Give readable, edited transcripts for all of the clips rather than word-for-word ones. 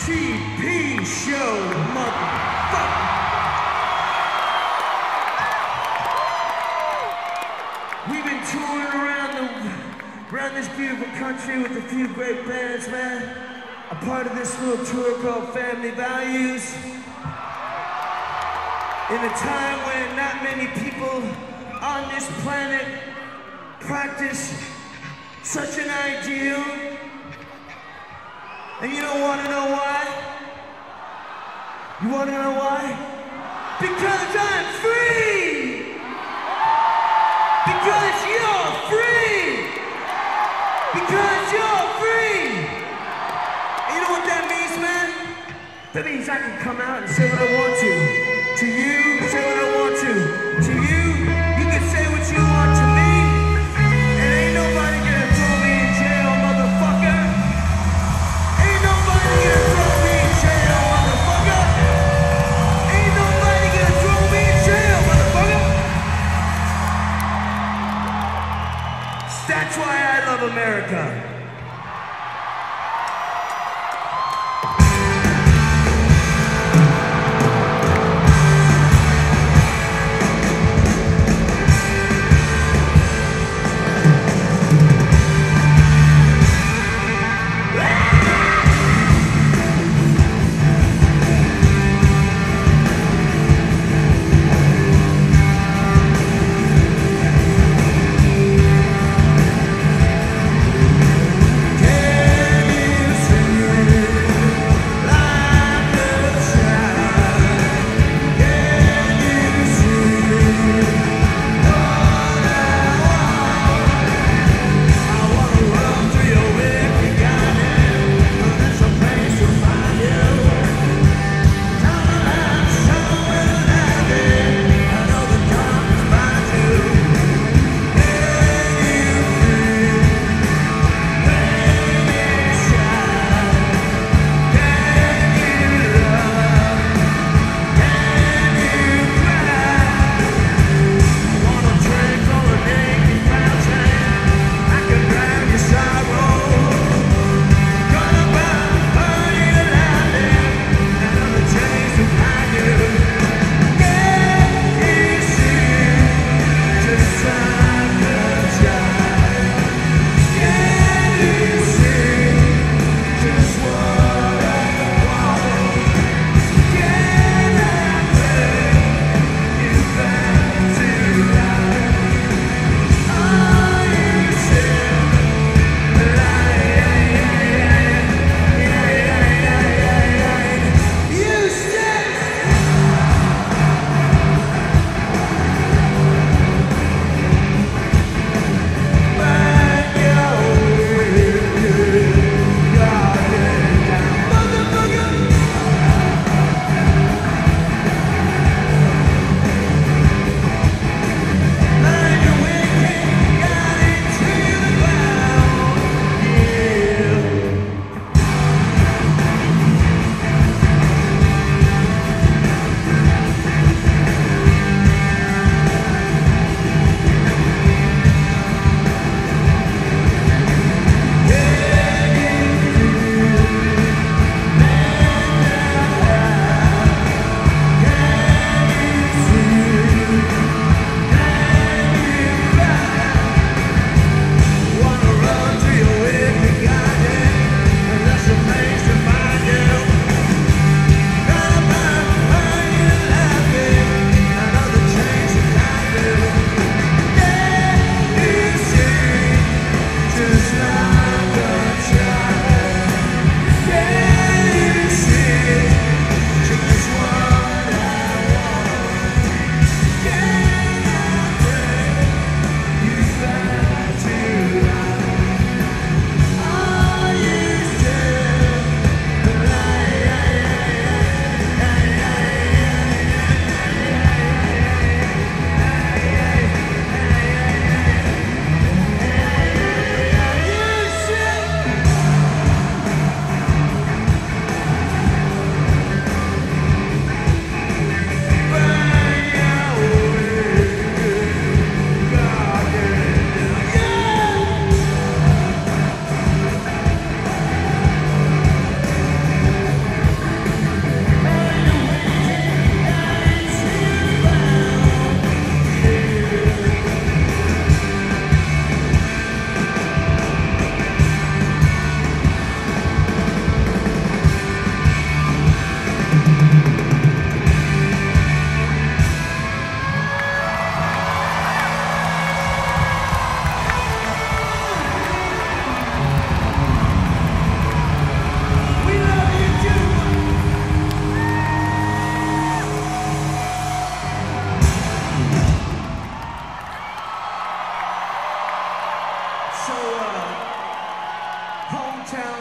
GP show, motherfucker. We've been touring around this beautiful country with a few great bands, man. A part of this little tour called Family Values. In a time when not many people on this planet practice such an ideal. And you don't want to know why? You want to know why? Because I'm free! Because you're free! Because you're free! And you know what that means, man? That means I can come out and say what I want to. To you, say what I want to. To you, you can say what you want to me. And ain't nobody gonna throw me in jail, motherfucker. Ain't nobody gonna throw me in jail, motherfucker. Ain't nobody gonna throw me in jail, motherfucker. That's why I love America.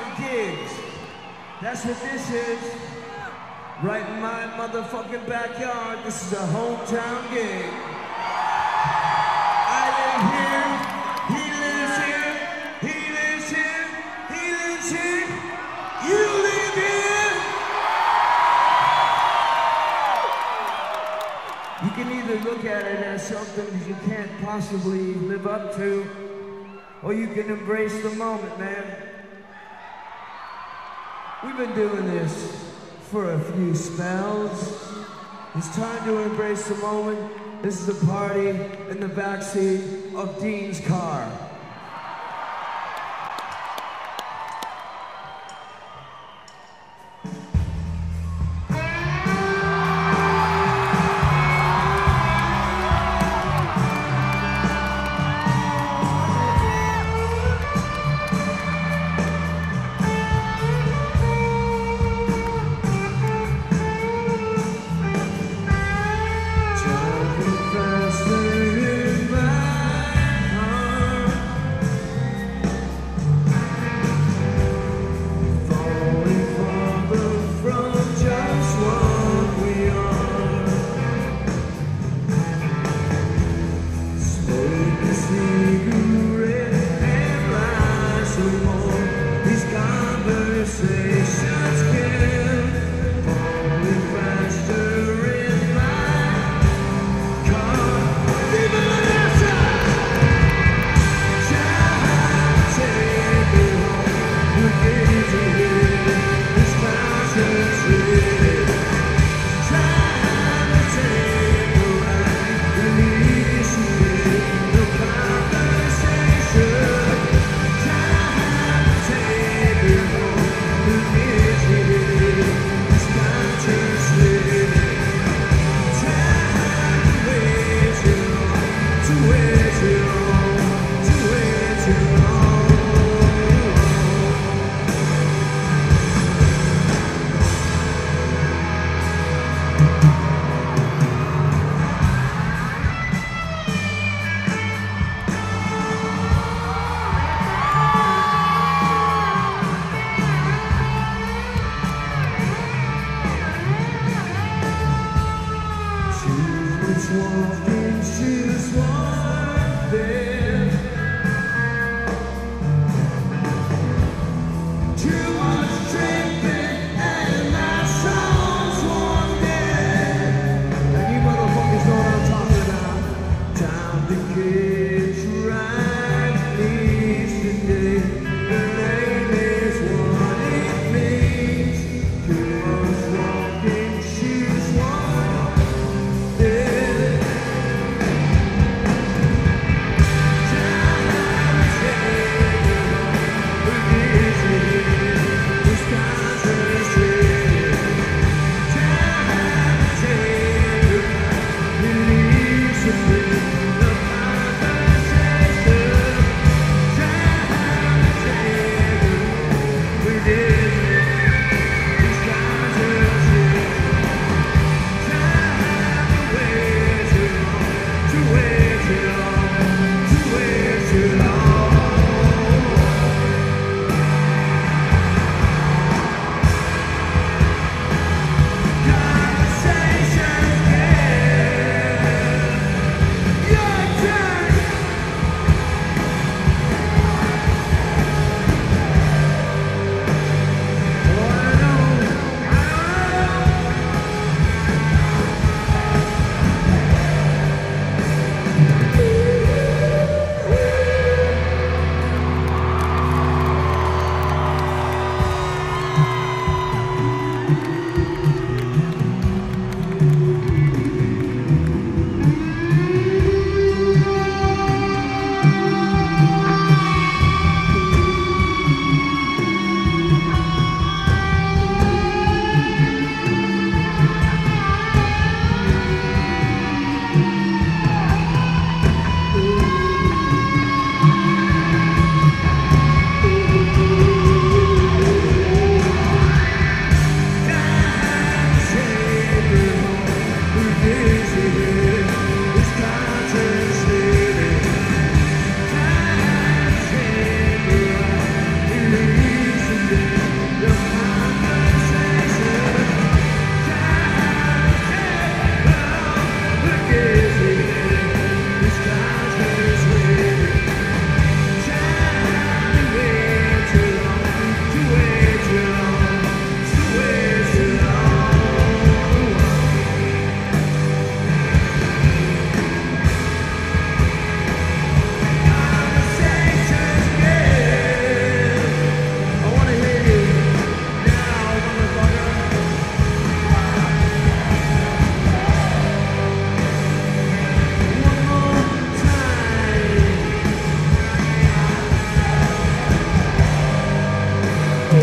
gigs. That's what this is. Right in my motherfucking backyard. This is a hometown gig. I live here. He lives here. He lives here. He lives here. You live here. You can either look at it as something you can't possibly live up to, or you can embrace the moment, man. We've been doing this for a few spells. It's time to embrace the moment. This is a party in the backseat of Dean's car.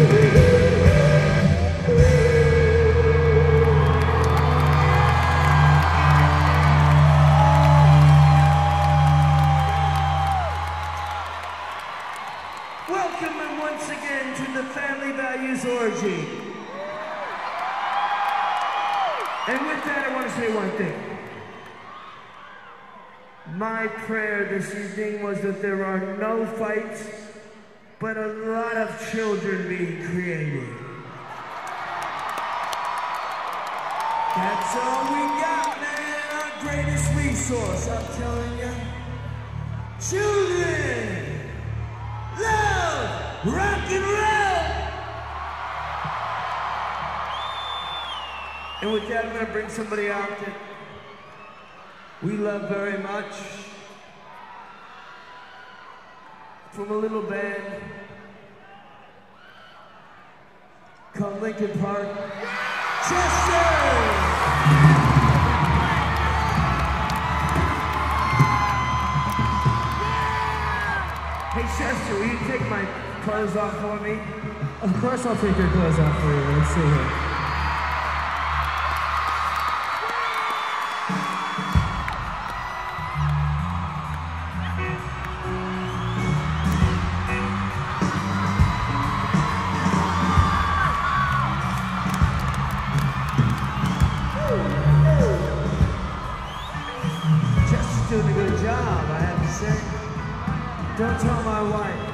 Welcome once again to the Family Values Orgy. And with that, I want to say one thing. My prayer this evening was that there are no fights, but a lot of children being created. That's all we got, man. Our greatest resource, I'm telling you. Children love rock and roll. And with that, I'm going to bring somebody out that we love very much. From a little band called Linkin Park. Chester! Hey Chester, will you take my clothes off for me? Of course I'll take your clothes off for you. Let's see here. Chester's doing a good job, I have to say. Don't tell my wife.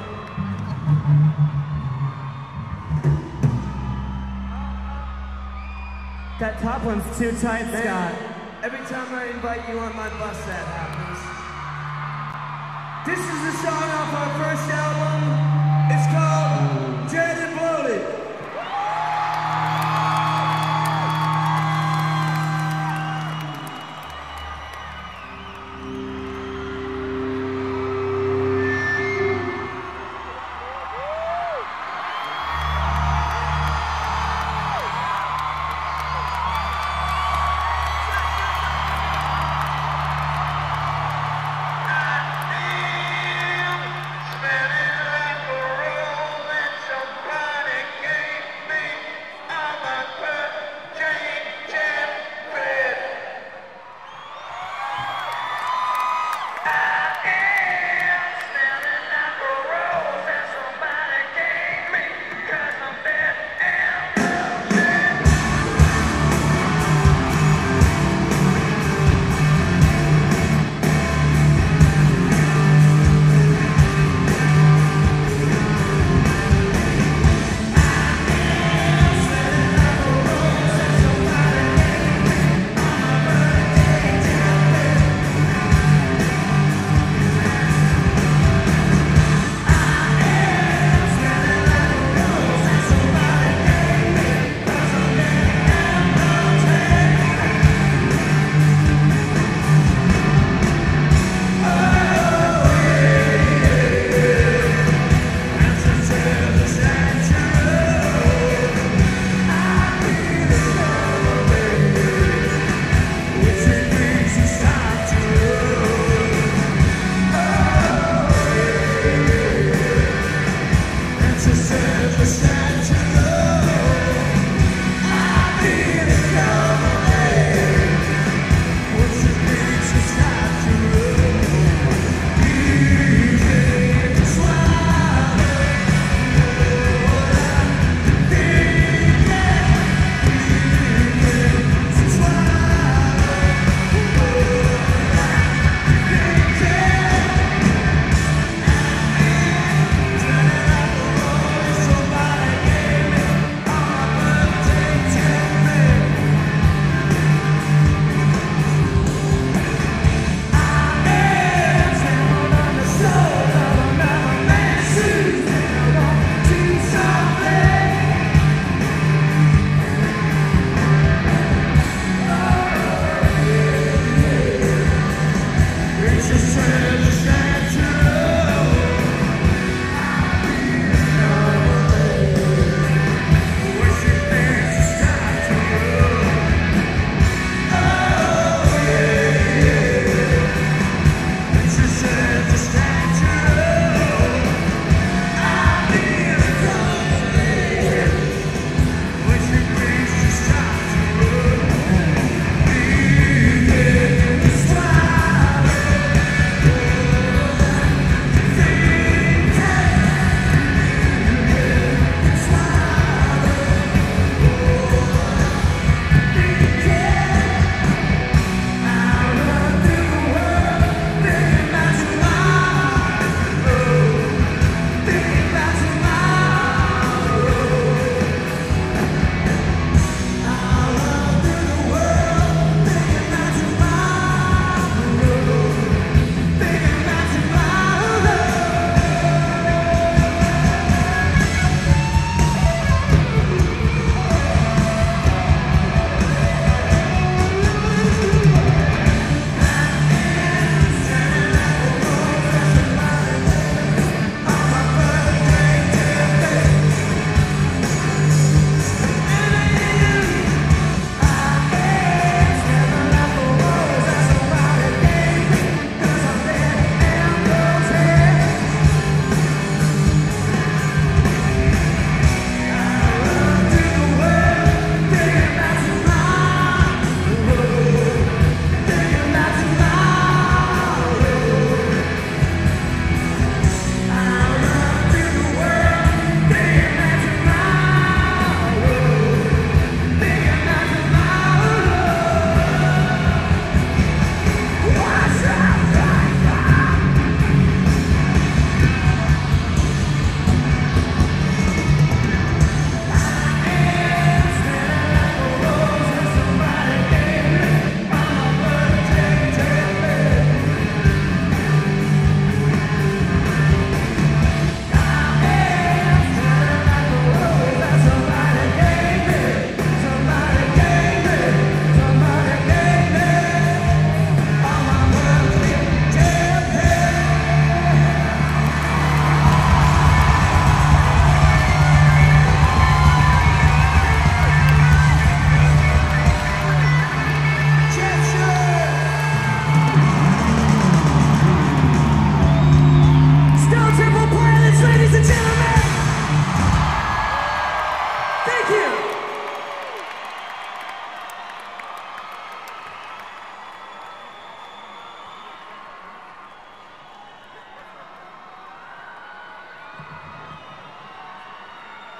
That top one's too tight, Scott. Every time I invite you on my bus, that happens. This is the song off our first album. It's called Dead and Bloated.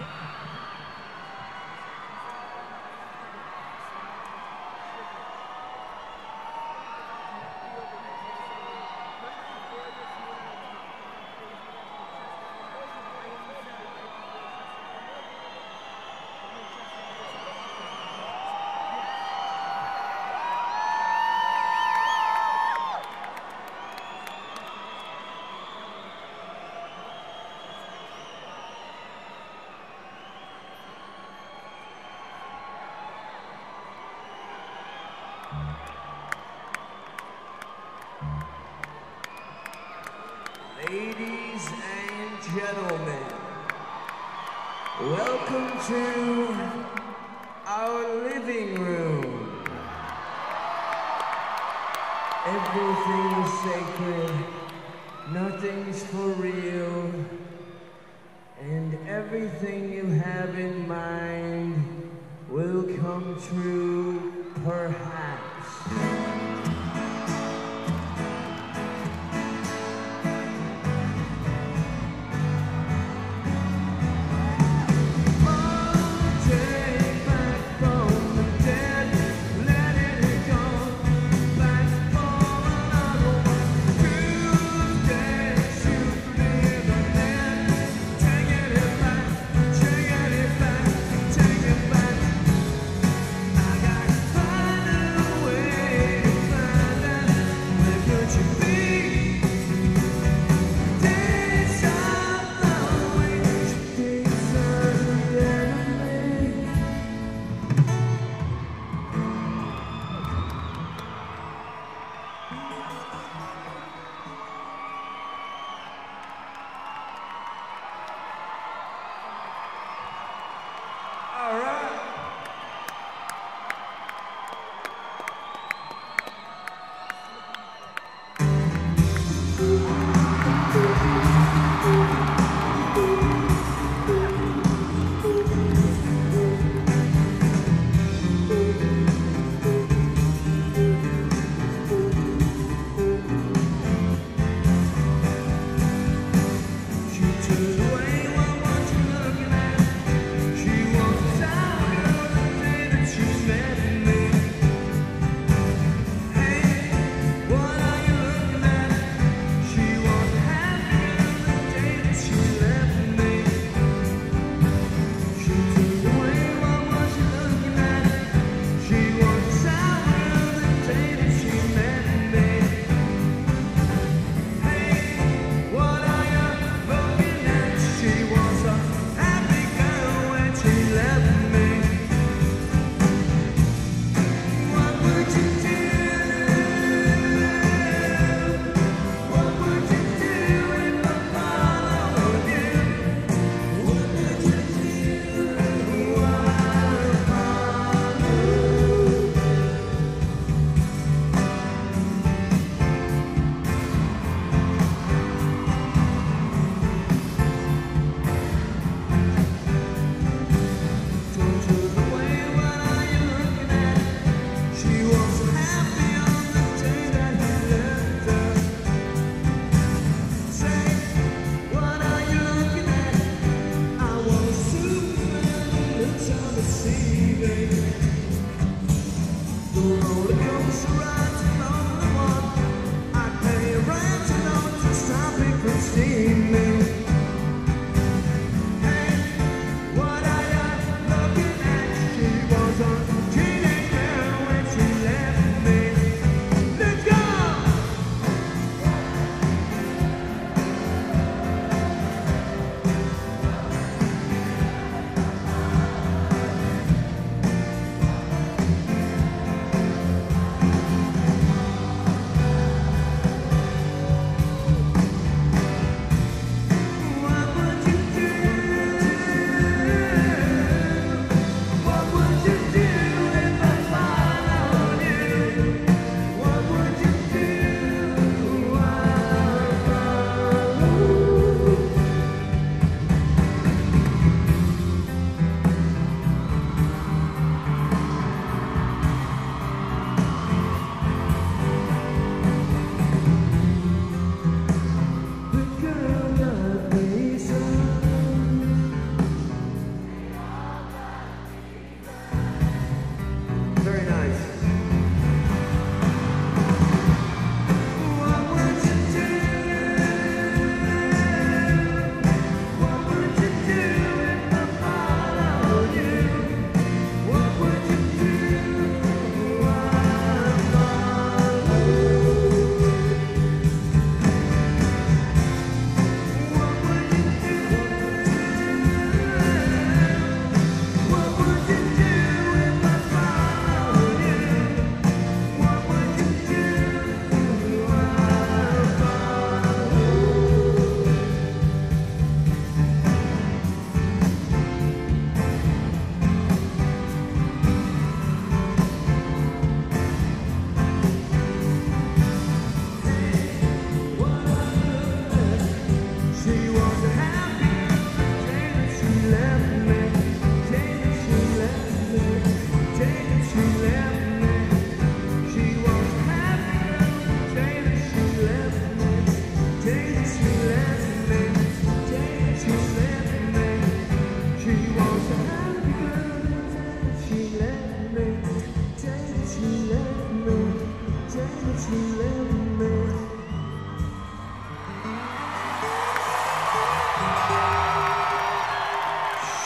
Ladies and gentlemen, welcome to our living room. Everything's sacred, nothing's for real, and everything you have in mind will come true, perhaps. Finally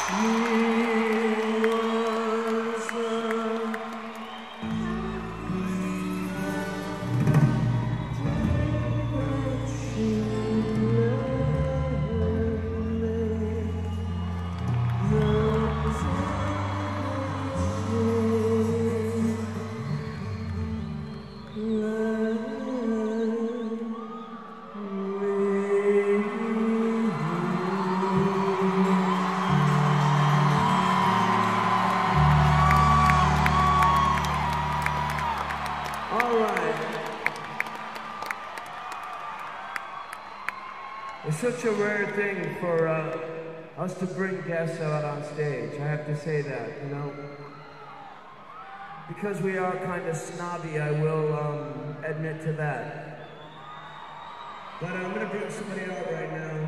It's such a rare thing for us to bring guests out on stage. I have to say that, you know. Because we are kind of snobby, I will admit to that. But I'm going to bring somebody out right now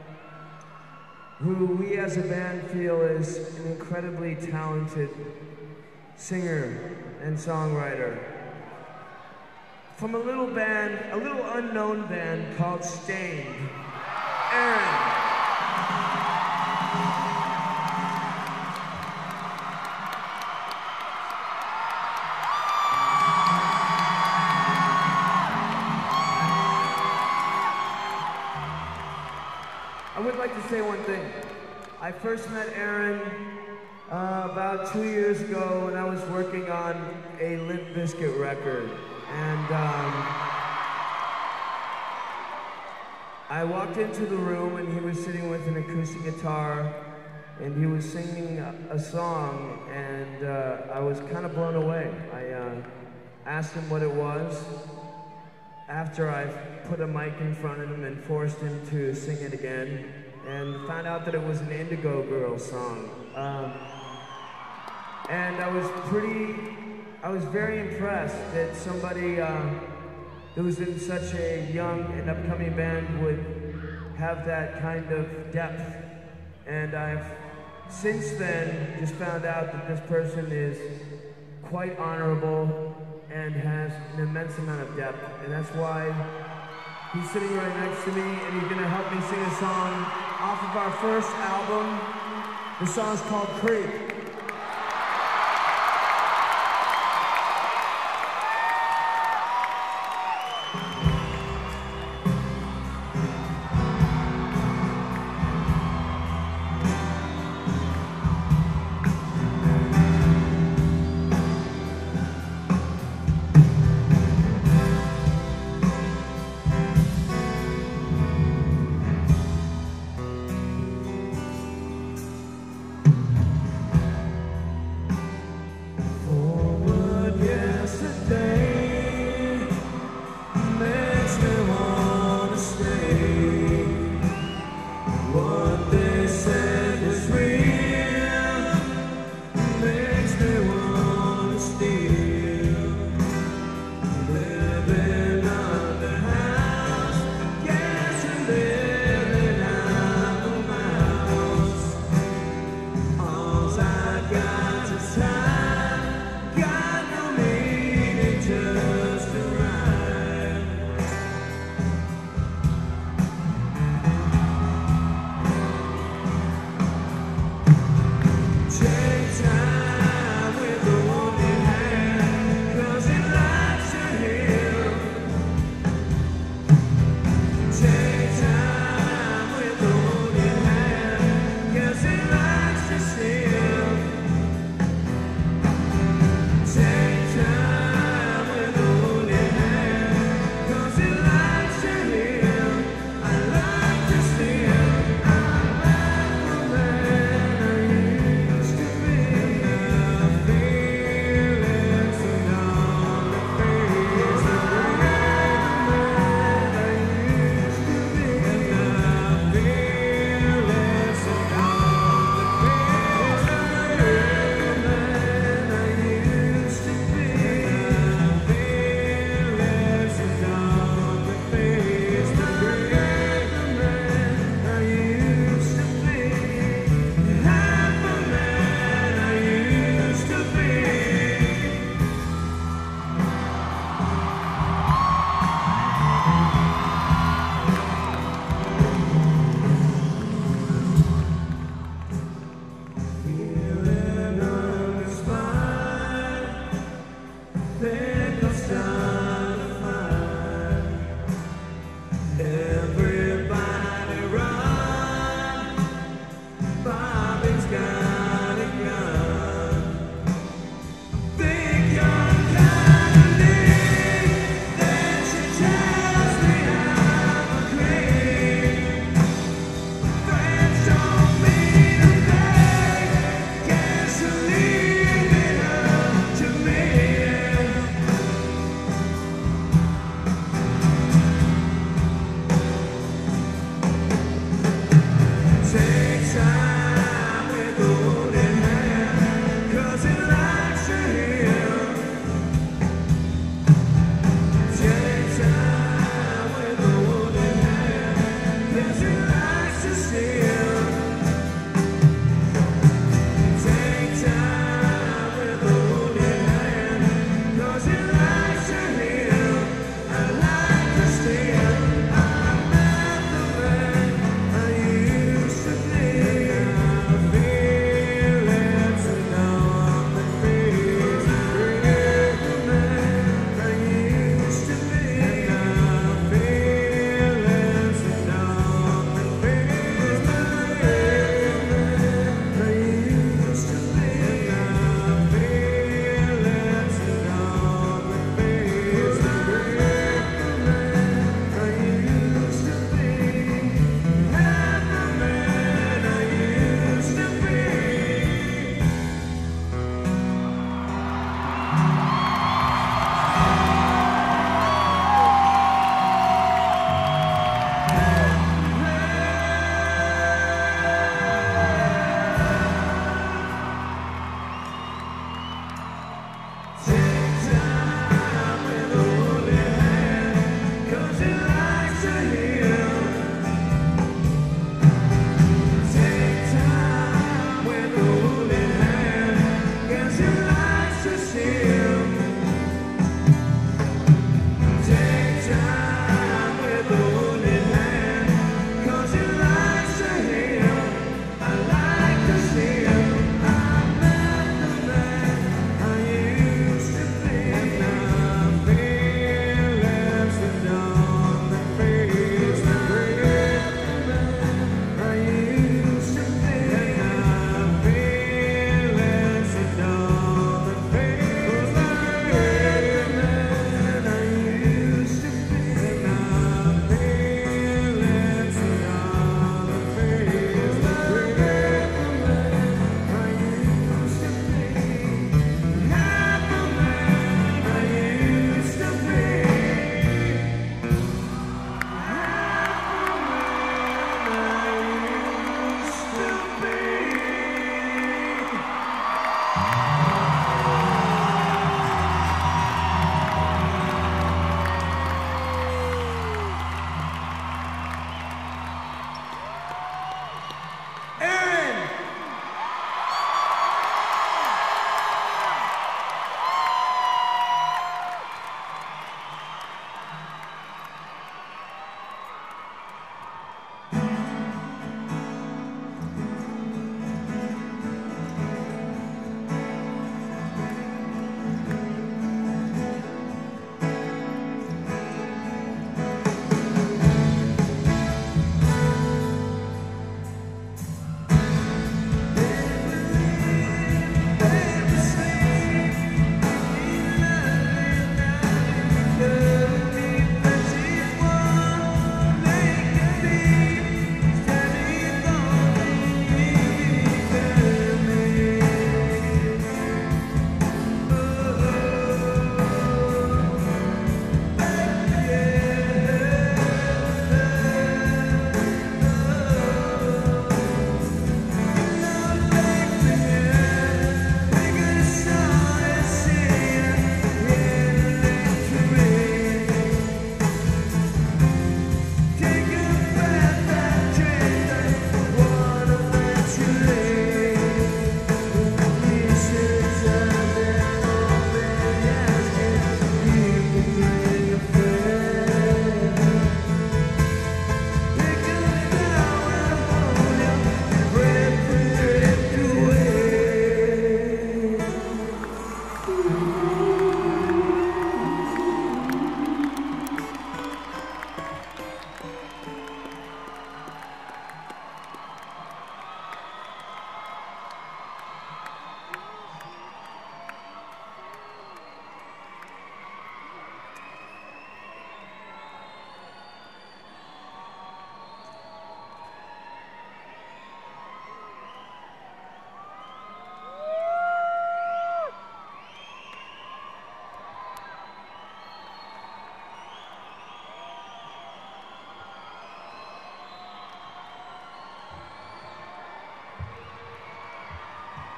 who we as a band feel is an incredibly talented singer and songwriter. From a little band, a little unknown band called Stained. Aaron. I would like to say one thing. I first met Aaron about 2 years ago when I was working on a Limp Bizkit record. And I walked into the room and he was sitting with an acoustic guitar and he was singing a song, and I was kind of blown away. I asked him what it was after I put a mic in front of him and forced him to sing it again, and found out that it was an Indigo Girls song. And I was very impressed that somebody that was in such a young and upcoming band would have that kind of depth. And I've since then just found out that this person is quite honorable and has an immense amount of depth. And that's why he's sitting right next to me, and he's gonna help me sing a song off of our first album. The song's called Creep.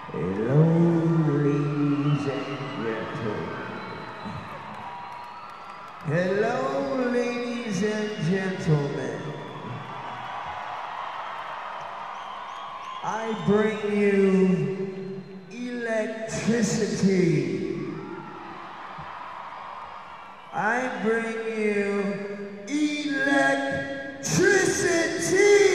Hello, ladies and gentlemen. Hello, ladies and gentlemen. I bring you electricity. I bring you electricity.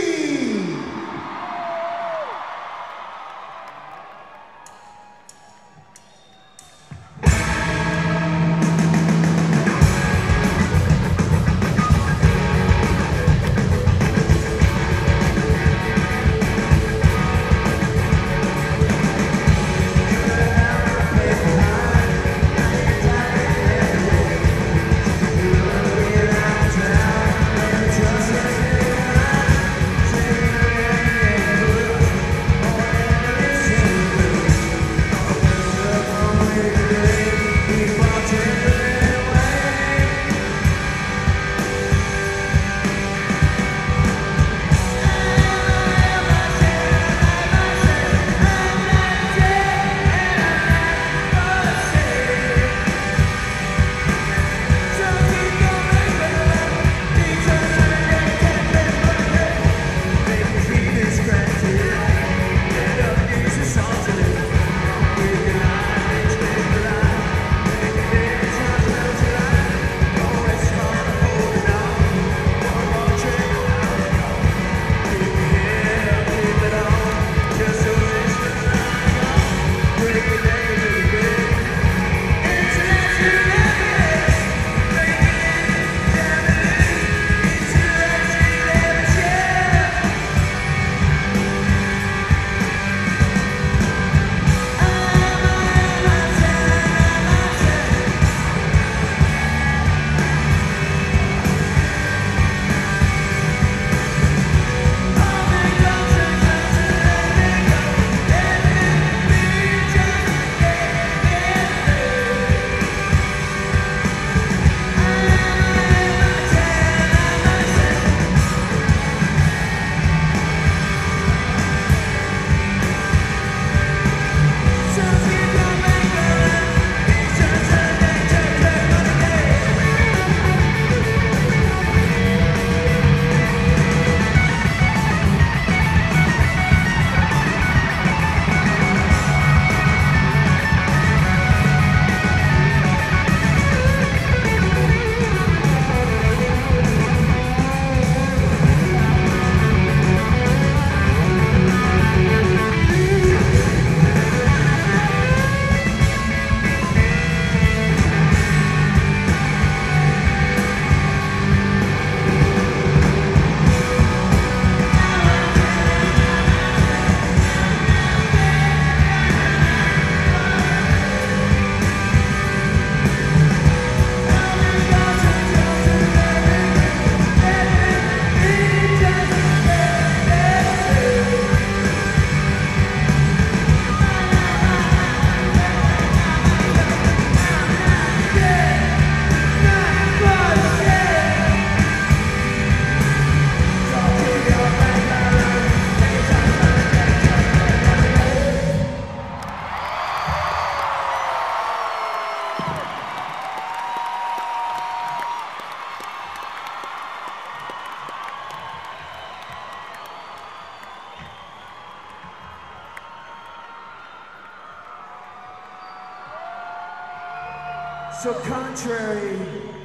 So contrary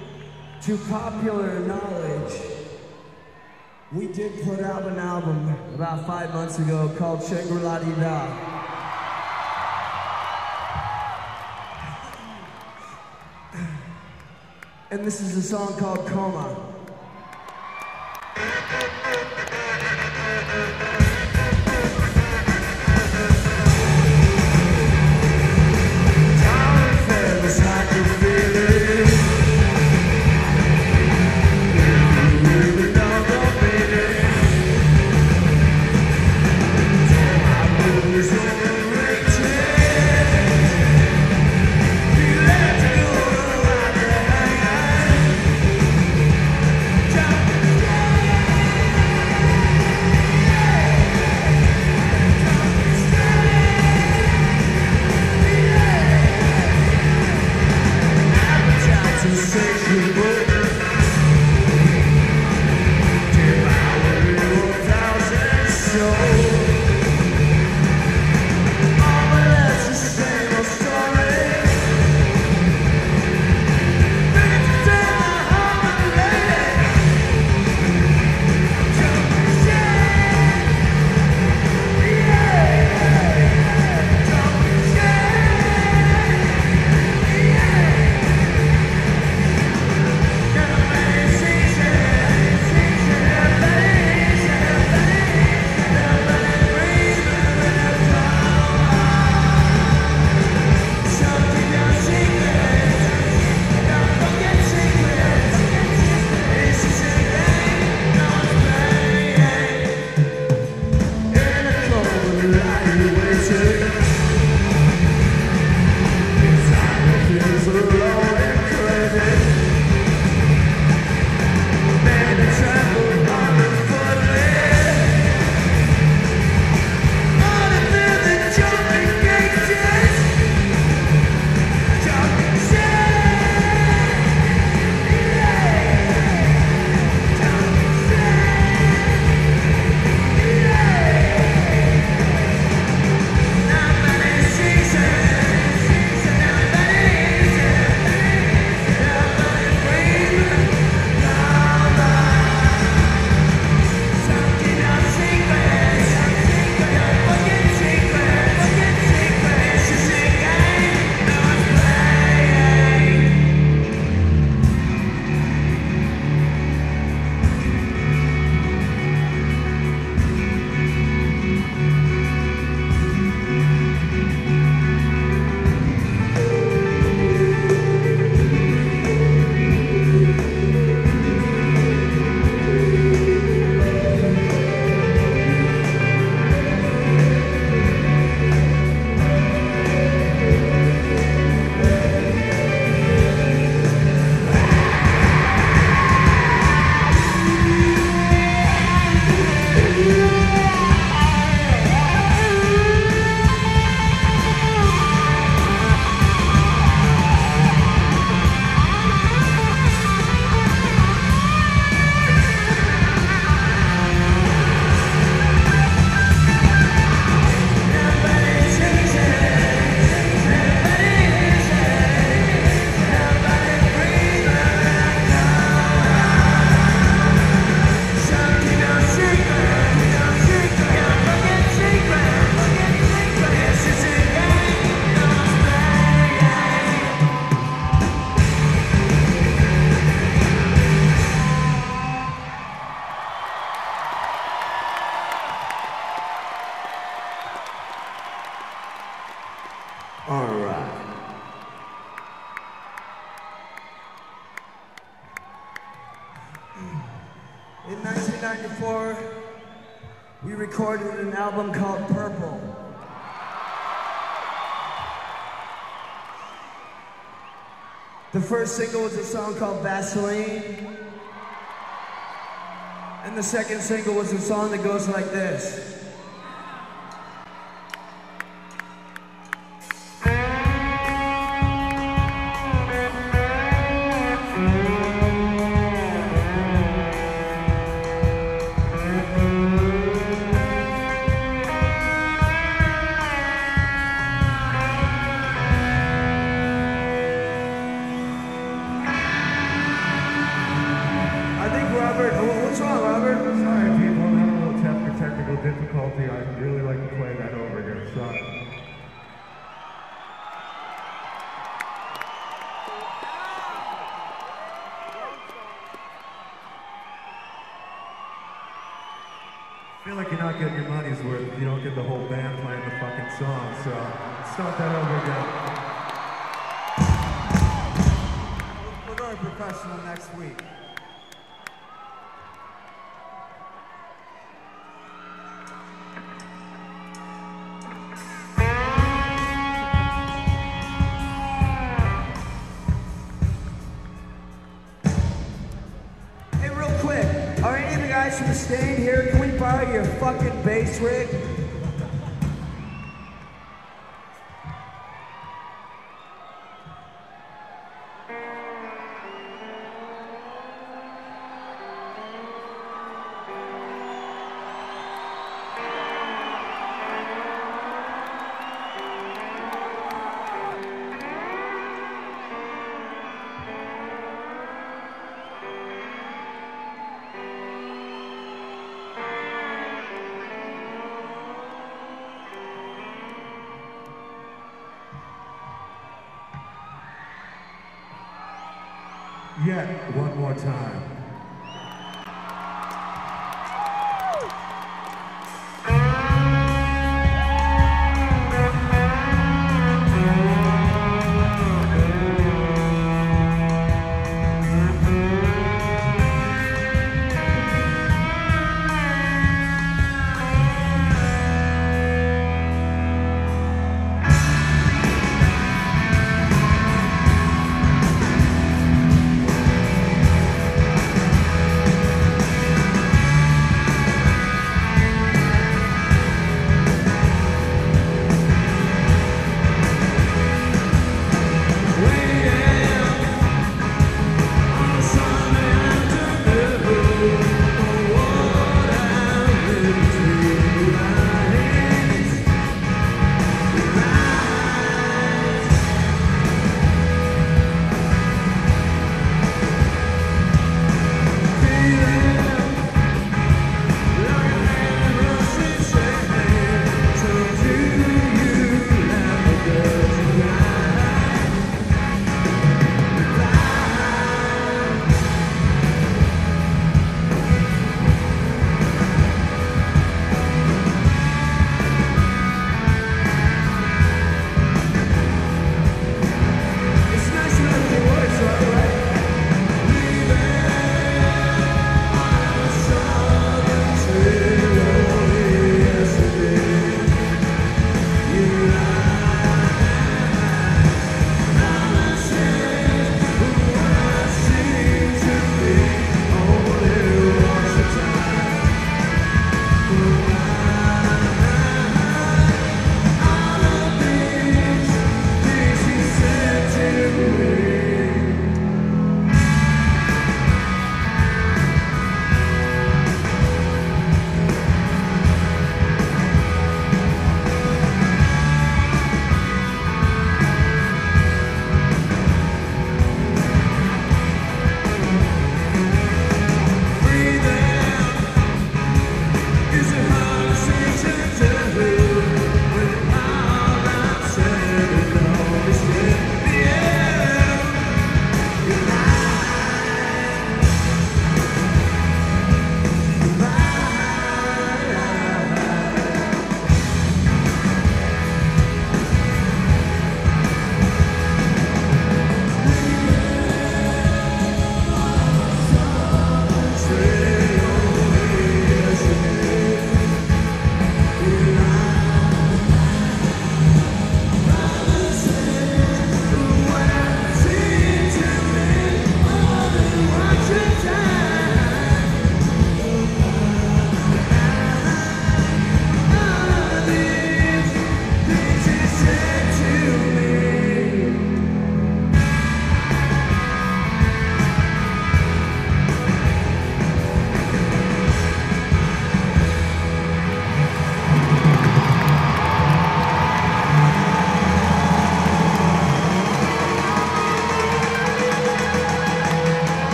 to popular knowledge, we did put out an album about 5 months ago called Shangri-La-Dee-Da. And this is a song called Coma. All right. In 1994, we recorded an album called Purple. The first single was a song called Vaseline. And the second single was a song that goes like this. What's wrong, Robert? Sorry, people. I'm having a little technical difficulty. I'd really like to play that over again. Sorry. I feel like you're not getting your money's worth if you don't get the whole band playing the fucking song. So start that over again. We're going professional next week. From staying here, can we borrow your fucking bass rig? Yet one more time.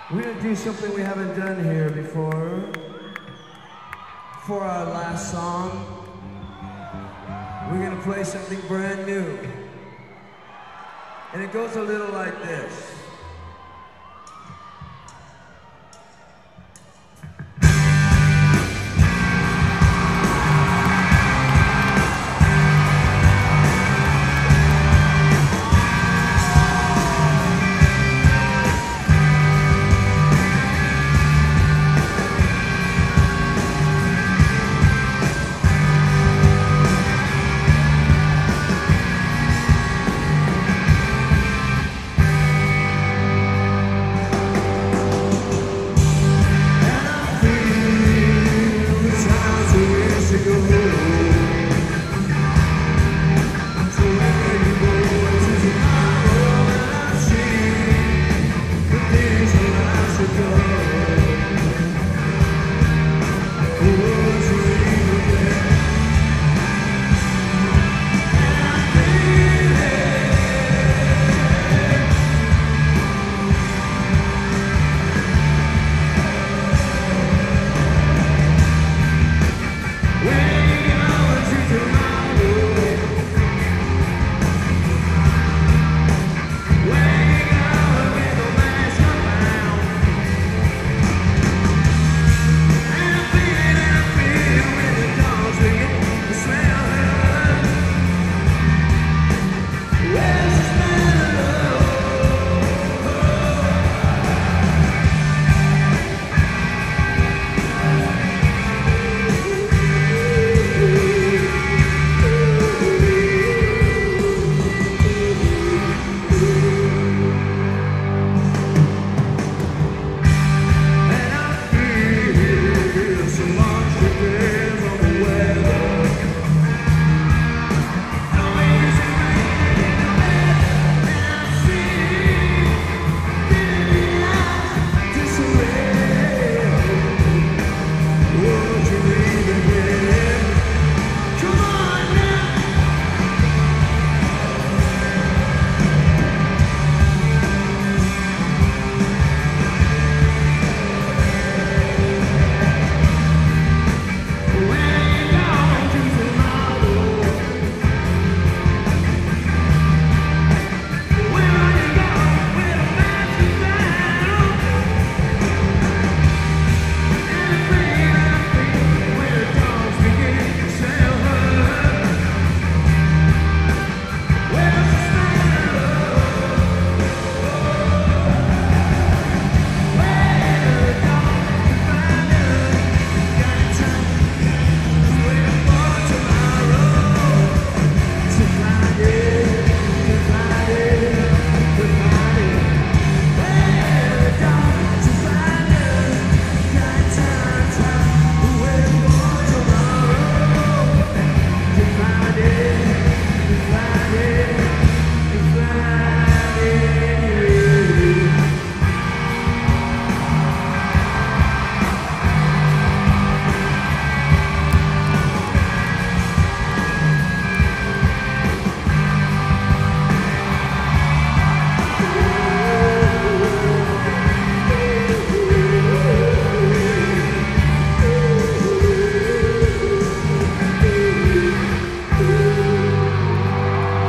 We're gonna do something we haven't done here before. For our last song, we're gonna play something brand new. And it goes a little like this.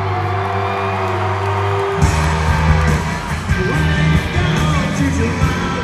Choose your mind.